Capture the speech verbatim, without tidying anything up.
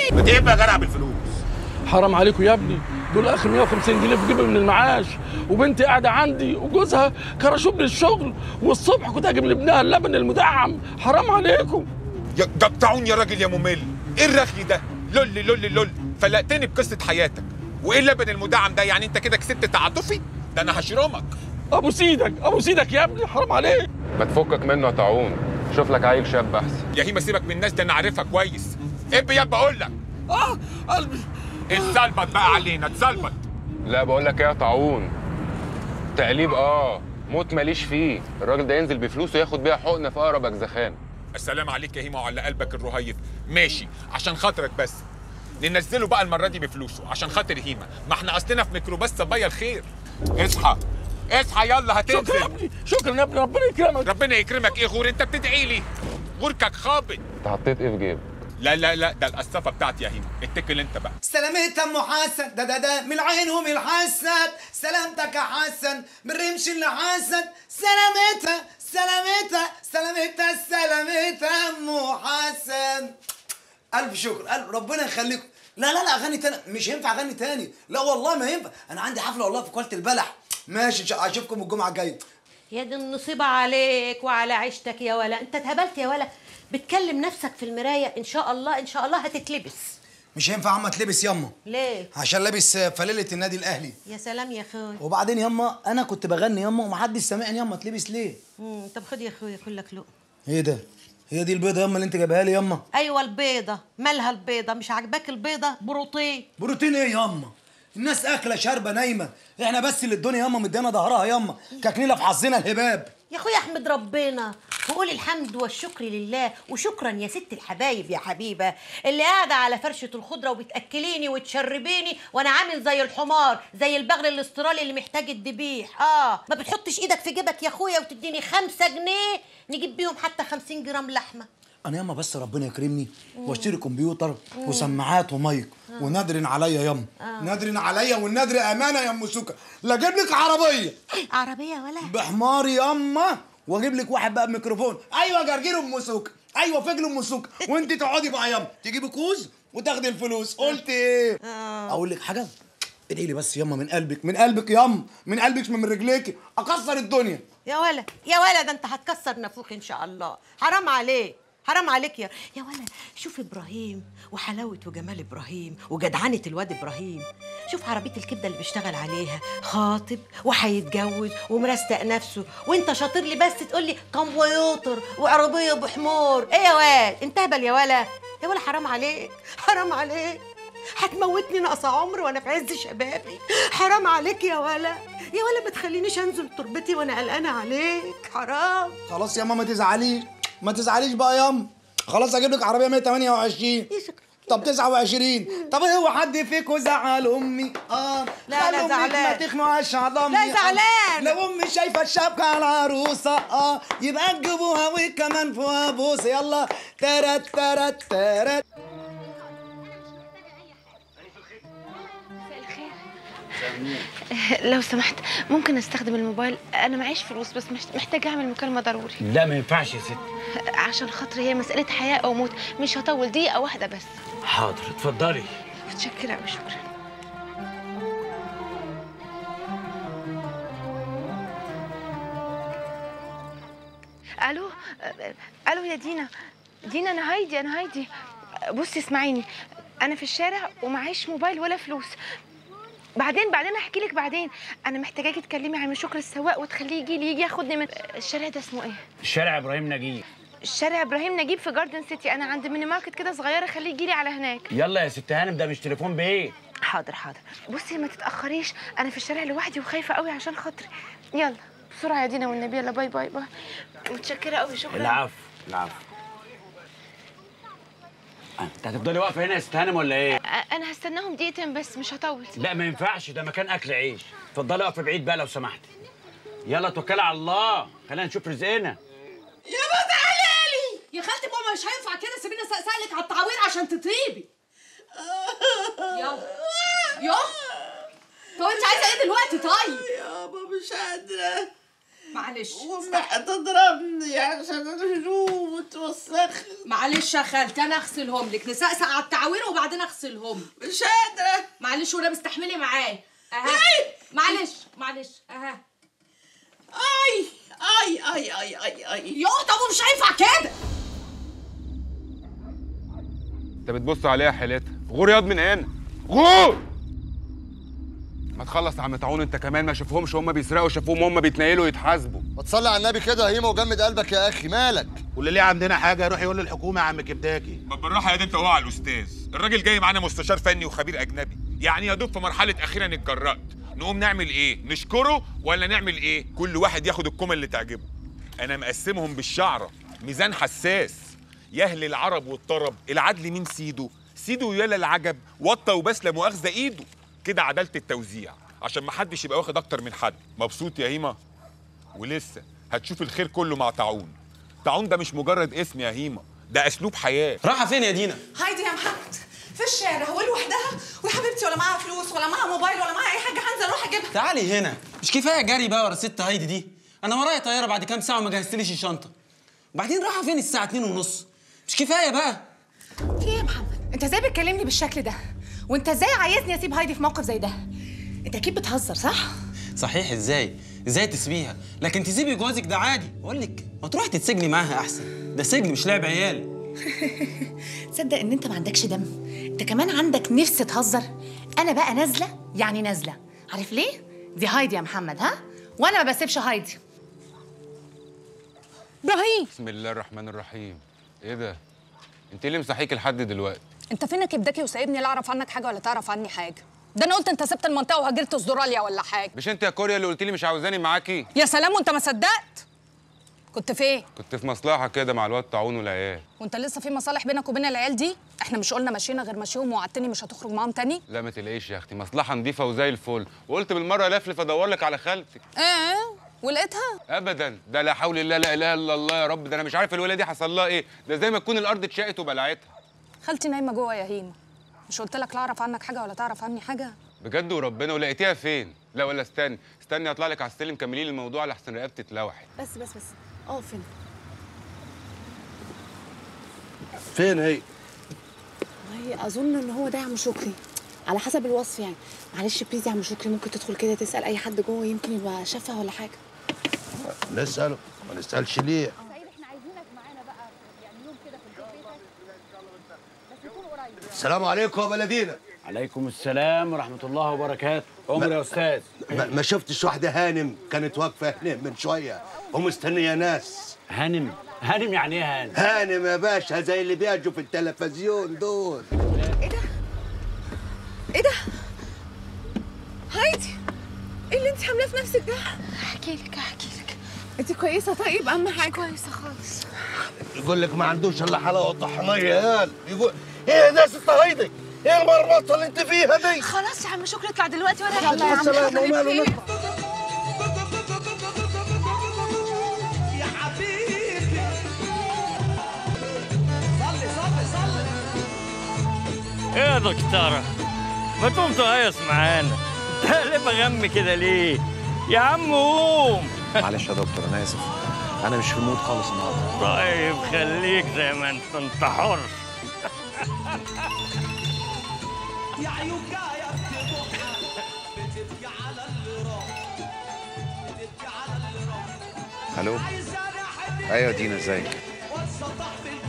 ما تجيب يا جدع بالفلوس. حرام عليكم يا ابني، دول اخر مية وخمسين جنيه في جيبي من المعاش، وبنتي قاعده عندي وجوزها كرشوا من الشغل، والصبح كنت هجيب لابنها اللبن المدعم. حرام عليكم. يا قطعون يا راجل يا ممل، ايه الرغي ده؟ لولي لولي لولي، فلقتني بقصه حياتك. وايه اللبن المدعم ده؟ يعني انت كده كسبت تعاطفي؟ ده انا هشرمك. ابو سيدك ابو سيدك يا ابني، حرام عليك. ما تفكك منه يا طاعون، شوف لك عيل شاب احسن. يا هيما سيبك من الناس دي، انا عارفها كويس. اب يا بقول لك. اه قلبي. اتظبط بقى علينا، اتظبط. لا بقول لك ايه يا طاعون، تقليب اه موت ماليش فيه. الراجل ده ينزل بفلوسه ياخد بيها حقنه في اقرب اجزخان. السلام عليك يا هيما وعلى قلبك الرهيف. ماشي عشان خاطرك، بس ننزله بقى المره دي بفلوسه عشان خاطر هيما. ما احنا اصلنا في ميكروباص صبايا الخير. اصحى اصحى يلا هتنزل. شكرا يا ابني، شكرا يا ابني، ربنا يكرمك. ربنا يكرمك ايه غور؟ انت بتدعي لي؟ غوركك خابط. انت حطيت ايه في جيبك؟ لا لا لا، ده القصافه بتاعتي يا هيما، اتكل انت بقى. سلامتها ام حسن، ده ده ده من العين ومن الحسن. سلامتك يا حسن من رمش اللي حسن. سلامتها سلامتها سلامتها سلامتها ام حسن. الف شكر، الف ربنا يخليكم. لا لا لا، اغني تاني مش هينفع اغني تاني، لا والله ما ينفع. انا عندي حفله والله في كوالة البلح. ماشي اشوفكم الجمعه الجايه. يا دي النصيبه عليك وعلى عيشتك يا ولا. انت اتهبلت يا ولا، بتكلم نفسك في المرايه. ان شاء الله ان شاء الله هتتلبس. مش هينفع عم اتلبس ياما. ليه؟ عشان لابس فليله النادي الاهلي. يا سلام يا اخوي. وبعدين ياما انا كنت بغني ياما ومحدش سامعني ياما، اتلبس ليه؟ امم طب خد يا اخويا كلك لقمه. ايه ده؟ هي دي البيضه ياما اللي انت جايبها لي ياما؟ ايوه البيضه. مالها البيضه؟ مش عاجباك البيضه؟ بروتين. بروتين ايه ياما؟ الناس اكله شاربه نايمه، احنا بس اللي الدنيا ياما مدينا ظهرها ياما، كاكلينا في حظنا الهباب. يا اخويا احمد ربنا وقول الحمد والشكر لله. وشكرا يا ست الحبايب يا حبيبه اللي قاعده على فرشه الخضره وبتاكليني وتشربيني وانا عامل زي الحمار، زي البغل الاسترالي اللي محتاج الذبيح. اه ما بتحطش ايدك في جيبك يا اخويا وتديني خمسة جنيه نجيب بيهم حتى خمسين جرام لحمه. انا ياما بس ربنا يكرمني واشتري كمبيوتر وسماعات ومايك ونادرن عليا ياما. آه. نادرن عليا والنادر امانه يا ام سوكه. لا اجيب لك عربيه عربيه ولا بحماري ياما، واجيب لك واحد بقى بميكروفون. ايوه جرجير ام سوكه، ايوه فجل ام سوكه، وانت تقعدي بقى ياما تجيبي كوز وتاخدي الفلوس. قلت ايه؟ آه. اقول لك حاجه، ادعي لي بس ياما من قلبك، من قلبك ياما، من قلبك من رجليكي اكسر الدنيا. يا ولا يا ولا، ده انت هتكسر نافوخ ان شاء الله. حرام عليك حرام عليك يا يا ولا. شوف ابراهيم وحلاوه وجمال ابراهيم وجدعنه الواد ابراهيم. شوف عربيه الكبده اللي بيشتغل عليها، خاطب وهيتجوز ومرستق نفسه، وانت شاطر لي بس تقول لي كمبيوتر وعربيه بحمار. ايه يا واد انت هبل يا ولا يا ولا. حرام عليك حرام عليك، هتموتني ناقصه عمر وانا في عز شبابي. حرام عليك يا ولا يا ولا، ما تخلينيش انزل تربتي وانا قلقانه عليك. حرام. خلاص يا ماما ما تزعليش ما تزعليش بقى ياما، خلاص اجيب لك عربيه مية وتمانية وعشرين. طب تسعة وعشرين. طب هو حد فيكم زعل امي؟ اه لا لا زعلان. ما تخنقش على امي. لا زعلان. لو امي شايفه الشبكه على العروسه اه يبقى تجيبوها وكمان فوقها بوسه. يلا ترت ترت ترت. لو سمحت ممكن استخدم الموبايل؟ انا معيش فلوس بس محتاجه اعمل مكالمه ضروري. لا ما ينفعش يا ست. عشان خاطري هي مساله حياه او موت، مش هطول دقيقه واحده بس. حاضر اتفضلي. متشكره قوي شكرا. الو الو يا دينا. دينا انا هايدي انا هايدي بصي اسمعيني، انا في الشارع ومعيش موبايل ولا فلوس. بعدين بعدين احكي لك بعدين. انا محتاجاكي تكلمي عم شكر السواق وتخليه يجي لي يجي ياخدني من الشارع ده. اسمه ايه؟ الشارع ابراهيم نجيب. الشارع ابراهيم نجيب في جاردن سيتي. انا عند ميني ماركت كده صغيره، خليه يجي لي على هناك. يلا يا ست هانم، ده مش تليفون بيه. حاضر حاضر. بصي ما تتاخريش، انا في الشارع لوحدي وخايفه قوي عشان خاطري. يلا بسرعه يا دينا والنبي. يلا باي باي باي. متشكره قوي شكرا. العفو العفو. انت هتفضلي واقفه هنا يا ست هانم ولا ايه؟ انا هستناهم دقيقتين بس مش هطول. لا ما ينفعش، ده مكان اكل عيش. اتفضلي واقفه بعيد بقى لو سمحتي. يلا توكلي على الله، خلينا نشوف رزقنا. يا ما تعالي لي يا خالتي. ماما مش هينفع كده، سيبيني اسالك على التعوير عشان تطيبي. يلا يلا. طب انت عايزه ايه دلوقتي؟ طيب يابا مش قادره. معلش امي هتضربني عشان الهدوم وتوسخ. معلش يا خالتي انا اغسلهم لك، نسقسق على التعاوير وبعدين اغسلهم. مش قادره. معلش ولا مستحملي معايا. اها معلش معلش اها. اي اي اي اي اي اي يا طب مش هينفع كده. انت بتبص عليها حيلتها. غور ياض من هنا، غور. ما تخلص يا عم طاعون انت كمان، ما شافهمش هم بيسرقوا، شافوهم هم بيتنيلوا يتحاسبوا. ما تصلي على النبي كده يا هيما وجمد قلبك يا اخي، مالك؟ واللي ليه عندنا حاجه يروح يقول للحكومه يا عم كبداكي. ما بالراحه يا دي انت وقع الاستاذ، الراجل جاي معانا مستشار فني وخبير اجنبي، يعني يا دوب في مرحله اخيرا اتجرأت. نقوم نعمل ايه؟ نشكره ولا نعمل ايه؟ كل واحد ياخد الكومه اللي تعجبه. انا مقسمهم بالشعره، ميزان حساس. يهل العرب والطرب، العدل مين سيده؟ سيده يلا العجب، وطى وبس لا مؤاخذه ايده. كده عداله التوزيع عشان ما حدش يبقى واخد اكتر من حد. مبسوط يا هيما؟ ولسه هتشوف الخير كله مع طاعون. طاعون ده مش مجرد اسم يا هيما، ده اسلوب حياه. رايحه فين يا دينا؟ هايدي يا محمد في الشارع ولوحدها، ويا حبيبتي ولا معاها فلوس ولا معاها موبايل ولا معاها اي حاجه، هنزل اروح اجيبها. تعالي هنا، مش كفايه جري بقى ورا ست هايدي دي؟ انا ورايا طياره بعد كام ساعه وما جهزتليش الشنطه. وبعدين رايحه فين الساعه اتنين ونص؟ مش كفايه بقى؟ في ايه يا محمد؟ انت ازاي بتكلمني بالشكل ده؟ وانت ازاي عايزني اسيب هايدي في موقف زي ده؟ انت اكيد بتهزر صح؟ صحيح. ازاي؟ ازاي تسيبيها؟ لكن تسيبي جوازك ده عادي. بقول لك ما تروحي تتسجني معاها احسن، ده سجن مش لعب عيال. تصدق ان انت ما عندكش دم؟ انت كمان عندك نفس تهزر. انا بقى نازله يعني نازله، عارف ليه؟ دي هايدي يا محمد ها؟ وانا ما بسيبش هايدي. ابراهيم بسم الله الرحمن الرحيم. ايه ده؟ انت ليه مصحيك لحد دلوقتي؟ انت فينك يا بدكي وسايبني لا اعرف عنك حاجه ولا تعرف عني حاجه؟ ده انا قلت انت سبت المنطقه وهاجرت استراليا ولا حاجه. مش انت يا كوريا اللي قلت لي مش عاوزاني معاكي؟ يا سلام وانت ما صدقت. كنت فين؟ كنت في مصلحه كده مع الواد طاعون والعيال. وانت لسه في مصالح بينك وبين العيال دي؟ احنا مش قلنا مشينا غير مشيهم ووعدتني مش هتخرج معاهم تاني؟ لا ما تلاقيش يا اختي، مصلحه نظيفه وزي الفل، وقلت بالمره لفلف ادور لك على خالتك. ايه ولقيتها؟ ابدا، ده لا حول الله لا اله الا الله يا رب، ده انا مش عارف الولاده دي حصل لها ايه، ده زي ما تكون الارض اتشقت وبلعتها. خالتي نايمه جوه يا هيما، مش قلت لك لا اعرف عنك حاجه ولا تعرف عني حاجه؟ بجد وربنا. ولقيتيها فين؟ لا ولا استني استني اطلع لك على السلم كملي لي الموضوع لحسن رقبتي اتلوحت. بس بس بس اه فين؟ فين هي؟ والله اظن ان هو ده يا عم شكري على حسب الوصف يعني. معلش بليز يا عم شكري ممكن تدخل كده تسال اي حد جوه يمكن يبقى شافها ولا حاجه. نساله، ما نسالش ليه؟ السلام عليكم يا بلدينا. عليكم السلام ورحمه الله وبركاته. عمر يا استاذ. ما, ما شفتش واحده هانم كانت واقفه هنا من شويه ومستنيه ناس. هانم؟ هانم يعني ايه هانم؟ هانم يا باشا زي اللي بيجوا في التلفزيون دول. ايه ده؟ ايه ده؟ هايدي ايه اللي انت عاملاه في نفسك ده؟ احكي لك احكي لك. انت كويسه؟ طيب اهم حاجه. كويسه خالص. يقول لك ما عندوش الا حلاوه طحنيه يا قال. يقول ايه ده يا ست هايدي؟ ايه المرمطه اللي انت فيها دي؟ خلاص يا عم شكري اطلع دلوقتي ولا يلا يا عم السلام وماله نطلع. يا حبيبي صلي صلي صلي. ايه يا دكتورة؟ ما تقوم تهيص معانا، انت قلبها غم كده ليه؟ يا عم قوم. معلش يا دكتور انا اسف، انا مش في المود خالص النهارده. طيب خليك زي ما انت، انت حر. يا عيوكايا بتضحك بتبكي على اللي راح بتبكي على اللي راح. الو. ايوه دينا ازيك؟ واتسطح في